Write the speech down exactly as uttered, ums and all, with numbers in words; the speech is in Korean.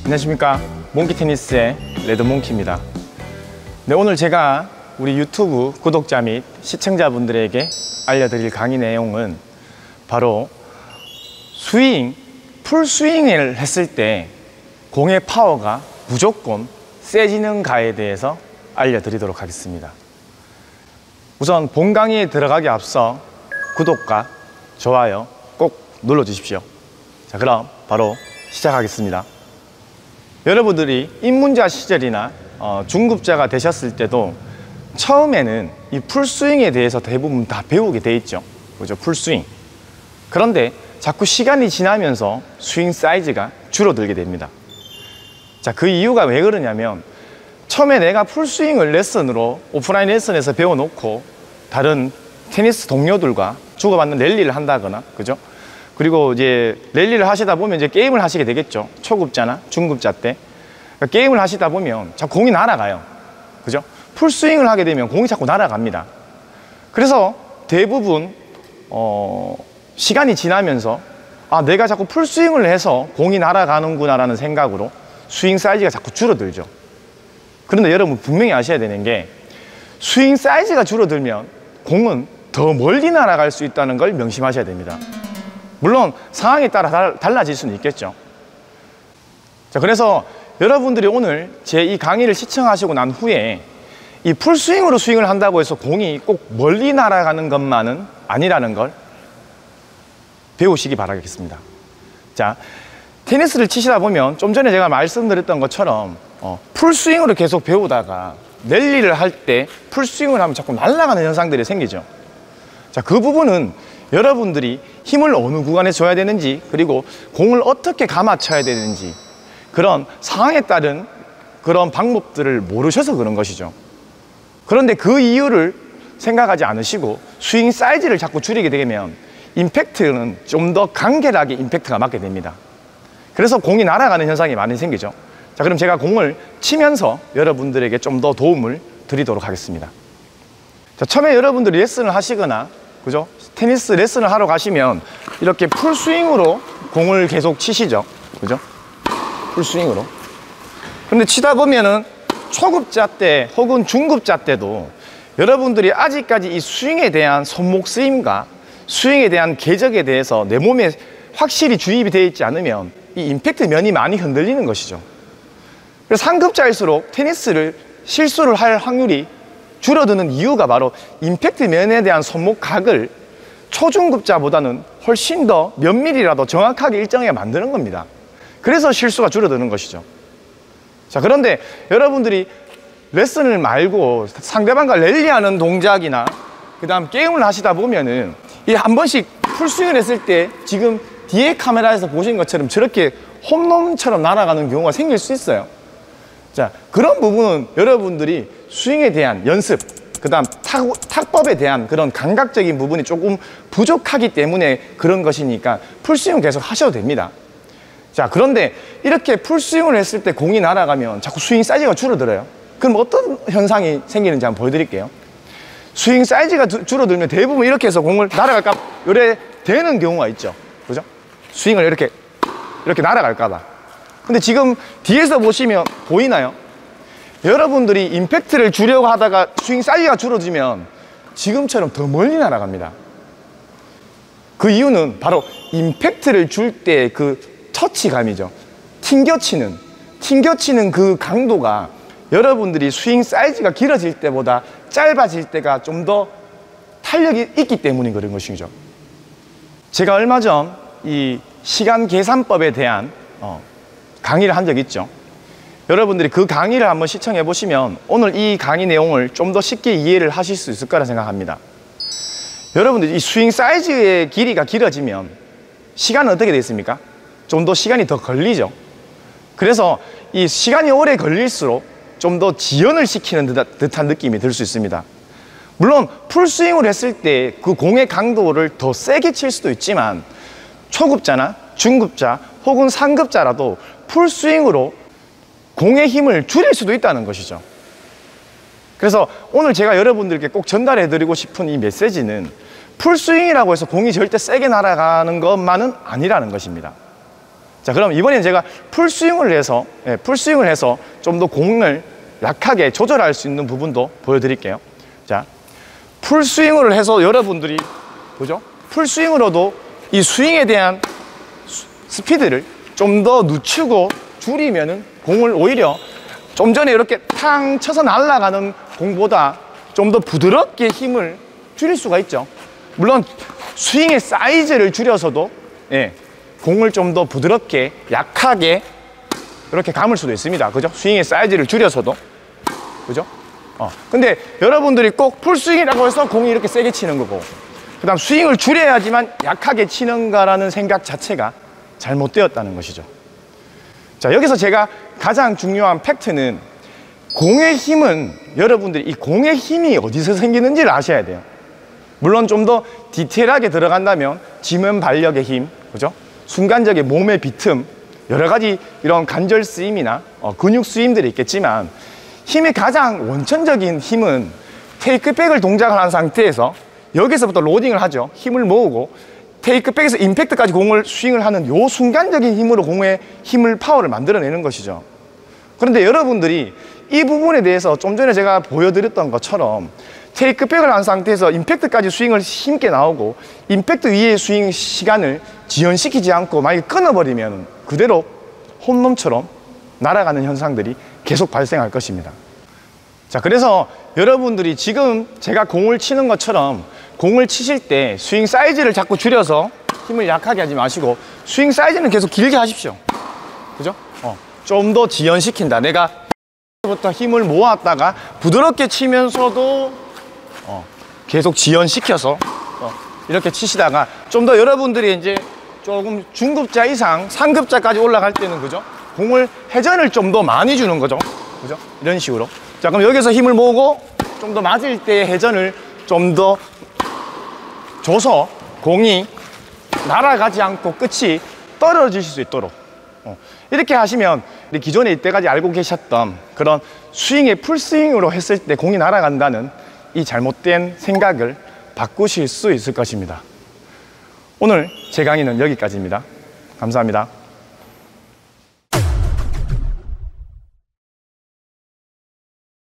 안녕하십니까, 몽키테니스의 레드몽키입니다. 네, 오늘 제가 우리 유튜브 구독자 및 시청자분들에게 알려드릴 강의 내용은 바로 스윙, 풀스윙을 했을 때 공의 파워가 무조건 세지는가에 대해서 알려드리도록 하겠습니다. 우선 본 강의에 들어가기 앞서 구독과 좋아요 꼭 눌러주십시오. 자, 그럼 바로 시작하겠습니다. 여러분들이 입문자 시절이나 어, 중급자가 되셨을 때도 처음에는 이 풀스윙에 대해서 대부분 다 배우게 돼 있죠. 그죠? 풀스윙. 그런데 자꾸 시간이 지나면서 스윙 사이즈가 줄어들게 됩니다. 자, 그 이유가 왜 그러냐면, 처음에 내가 풀스윙을 레슨으로 오프라인 레슨에서 배워놓고 다른 테니스 동료들과 주고받는 랠리를 한다거나, 그죠? 그리고 이제 랠리를 하시다 보면 이제 게임을 하시게 되겠죠. 초급자나 중급자 때. 그러니까 게임을 하시다 보면 자꾸 공이 날아가요. 그죠? 풀스윙을 하게 되면 공이 자꾸 날아갑니다. 그래서 대부분 어, 시간이 지나면서 아, 내가 자꾸 풀스윙을 해서 공이 날아가는구나 라는 생각으로 스윙 사이즈가 자꾸 줄어들죠. 그런데 여러분 분명히 아셔야 되는 게, 스윙 사이즈가 줄어들면 공은 더 멀리 날아갈 수 있다는 걸 명심하셔야 됩니다. 물론 상황에 따라 달라질 수는 있겠죠. 자, 그래서 여러분들이 오늘 제 이 강의를 시청하시고 난 후에 이 풀스윙으로 스윙을 한다고 해서 공이 꼭 멀리 날아가는 것만은 아니라는 걸 배우시기 바라겠습니다. 자, 테니스를 치시다 보면 좀 전에 제가 말씀드렸던 것처럼 어, 풀스윙으로 계속 배우다가 랠리를 할 때 풀스윙을 하면 자꾸 날아가는 현상들이 생기죠. 자, 그 부분은 여러분들이 힘을 어느 구간에 줘야 되는지, 그리고 공을 어떻게 감아 쳐야 되는지, 그런 상황에 따른 그런 방법들을 모르셔서 그런 것이죠. 그런데 그 이유를 생각하지 않으시고 스윙 사이즈를 자꾸 줄이게 되면 임팩트는 좀 더 간결하게 임팩트가 맞게 됩니다. 그래서 공이 날아가는 현상이 많이 생기죠. 자, 그럼 제가 공을 치면서 여러분들에게 좀 더 도움을 드리도록 하겠습니다. 자, 처음에 여러분들이 레슨을 하시거나, 그죠? 테니스 레슨을 하러 가시면 이렇게 풀스윙으로 공을 계속 치시죠. 그죠? 풀스윙으로. 근데 치다 보면은 초급자 때 혹은 중급자 때도 여러분들이 아직까지 이 스윙에 대한 손목 쓰임과 스윙에 대한 궤적에 대해서 내 몸에 확실히 주입이 되어 있지 않으면 이 임팩트 면이 많이 흔들리는 것이죠. 그래서 상급자일수록 테니스를 실수를 할 확률이 줄어드는 이유가 바로 임팩트 면에 대한 손목 각을 초중급자보다는 훨씬 더 몇 밀리라도 정확하게 일정하게 만드는 겁니다. 그래서 실수가 줄어드는 것이죠. 자, 그런데 여러분들이 레슨을 말고 상대방과 랠리하는 동작이나 그 다음 게임을 하시다 보면은 이 한 번씩 풀스윙을 했을 때 지금 뒤에 카메라에서 보신 것처럼 저렇게 홈런처럼 날아가는 경우가 생길 수 있어요. 자, 그런 부분은 여러분들이 스윙에 대한 연습, 그 다음 탁법에 대한 그런 감각적인 부분이 조금 부족하기 때문에 그런 것이니까 풀스윙 계속 하셔도 됩니다. 자, 그런데 이렇게 풀스윙을 했을 때 공이 날아가면 자꾸 스윙 사이즈가 줄어들어요. 그럼 어떤 현상이 생기는지 한번 보여드릴게요. 스윙 사이즈가 두, 줄어들면 대부분 이렇게 해서 공을 날아갈까 요래 되는 경우가 있죠. 그죠? 스윙을 이렇게 이렇게 날아갈까봐. 근데 지금 뒤에서 보시면 보이나요? 여러분들이 임팩트를 주려고 하다가 스윙 사이즈가 줄어지면 지금처럼 더 멀리 날아갑니다. 그 이유는 바로 임팩트를 줄 때 그 터치감이죠. 튕겨치는 튕겨치는 그 강도가 여러분들이 스윙 사이즈가 길어질 때보다 짧아질 때가 좀 더 탄력이 있기 때문인 그런 것이죠. 제가 얼마 전 이 시간 계산법에 대한 어, 강의를 한 적이 있죠. 여러분들이 그 강의를 한번 시청해 보시면 오늘 이 강의 내용을 좀 더 쉽게 이해를 하실 수 있을 거라 생각합니다. 여러분들 이 스윙 사이즈의 길이가 길어지면 시간은 어떻게 되어 있습니까? 좀 더 시간이 더 걸리죠. 그래서 이 시간이 오래 걸릴수록 좀 더 지연을 시키는 듯한 느낌이 들 수 있습니다. 물론 풀스윙을 했을 때 그 공의 강도를 더 세게 칠 수도 있지만 초급자나 중급자 혹은 상급자라도 풀스윙으로 공의 힘을 줄일 수도 있다는 것이죠. 그래서 오늘 제가 여러분들께 꼭 전달해 드리고 싶은 이 메시지는 풀스윙이라고 해서 공이 절대 세게 날아가는 것만은 아니라는 것입니다. 자, 그럼 이번엔 제가 풀스윙을 해서, 예, 풀스윙을 해서 좀 더 공을 약하게 조절할 수 있는 부분도 보여드릴게요. 자, 풀스윙을 해서 여러분들이, 보죠? 풀스윙으로도 이 스윙에 대한 스피드를 좀 더 늦추고 줄이면은 공을 오히려 좀 전에 이렇게 탕 쳐서 날아가는 공보다 좀 더 부드럽게 힘을 줄일 수가 있죠. 물론 스윙의 사이즈를 줄여서도, 예, 공을 좀 더 부드럽게 약하게 이렇게 감을 수도 있습니다. 그죠? 스윙의 사이즈를 줄여서도. 그죠? 어. 근데 여러분들이 꼭 풀스윙이라고 해서 공이 이렇게 세게 치는 거고, 그 다음 스윙을 줄여야지만 약하게 치는가라는 생각 자체가 잘못되었다는 것이죠. 자, 여기서 제가 가장 중요한 팩트는 공의 힘은, 여러분들이 이 공의 힘이 어디서 생기는지를 아셔야 돼요. 물론 좀 더 디테일하게 들어간다면 지면 발력의 힘, 그죠? 순간적인 몸의 비틈, 여러 가지 이런 관절 쓰임이나 어, 근육 쓰임들이 있겠지만, 힘의 가장 원천적인 힘은 테이크백을 동작을 한 상태에서 여기서부터 로딩을 하죠. 힘을 모으고 테이크백에서 임팩트까지 공을 스윙을 하는 요 순간적인 힘으로 공의 힘을, 파워를 만들어내는 것이죠. 그런데 여러분들이 이 부분에 대해서 좀 전에 제가 보여드렸던 것처럼 테이크백을 한 상태에서 임팩트까지 스윙을 힘있게 나오고 임팩트 위의 스윙 시간을 지연시키지 않고 만약에 끊어버리면 그대로 홈런처럼 날아가는 현상들이 계속 발생할 것입니다. 자, 그래서 여러분들이 지금 제가 공을 치는 것처럼 공을 치실 때 스윙 사이즈를 자꾸 줄여서 힘을 약하게 하지 마시고 스윙 사이즈는 계속 길게 하십시오. 그죠? 어, 좀 더 지연시킨다. 내가 부터 힘을 모았다가 부드럽게 치면서도 어, 계속 지연시켜서 어, 이렇게 치시다가 좀 더 여러분들이 이제 조금 중급자 이상 상급자까지 올라갈 때는, 그죠? 공을 회전을 좀 더 많이 주는 거죠. 그죠? 이런 식으로. 자, 그럼 여기서 힘을 모으고 좀 더 맞을 때의 회전을 좀 더 줘서 공이 날아가지 않고 끝이 떨어질 수 있도록 어, 이렇게 하시면 기존에 이때까지 알고 계셨던 그런 스윙의 풀스윙으로 했을 때 공이 날아간다는 이 잘못된 생각을 바꾸실 수 있을 것입니다. 오늘 제 강의는 여기까지입니다. 감사합니다.